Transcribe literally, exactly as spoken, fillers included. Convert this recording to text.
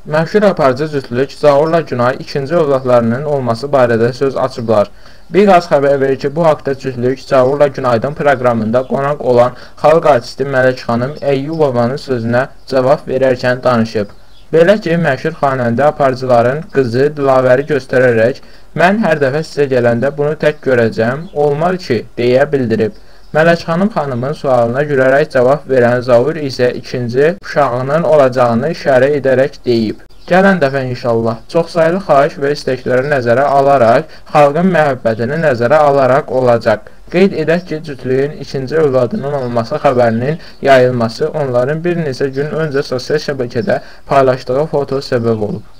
Məşhur aparıcı cütlük Zaurla Günay ikinci övladlarının olması barədə söz açıblar. Bir qaz xəbər verir ki, bu haqda cütlük Zaurla Günaydın proqramında qonaq olan xalq artisti Mələk xanım Əyyubovanın sözünə cavab verərkən danışıb. Belə ki, məşhur xanəndə aparıcıların qızı Dilavəri göstərərək, mən hər dəfə sizə gələndə bunu tək görəcəm, olmaz ki, deyə bildirib. Mələk xanım xanımın sualına gülərək cavab verən Zaur isə ikinci uşağının olacağını işarə edərək deyib. Gələn dəfə inşallah çoxsaylı xahiş və istəkləri nəzərə alaraq, xalqın məhəbbətini nəzərə alaraq olacaq. Qeyd edək ki, cütlüyün ikinci övladının olması xəbərinin yayılması onların bir neçə gün öncə sosial şəbəkədə paylaşdığı foto səbəb olub.